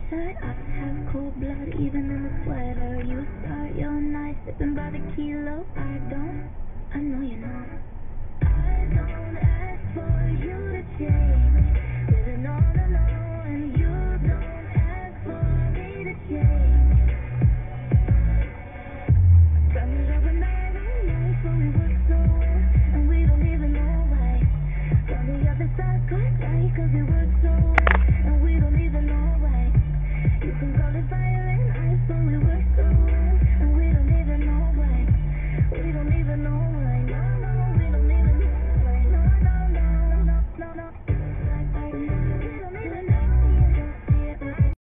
side, I have cold blood even in the sweater. You start your night sipping by the kilo. I don't, I know you know.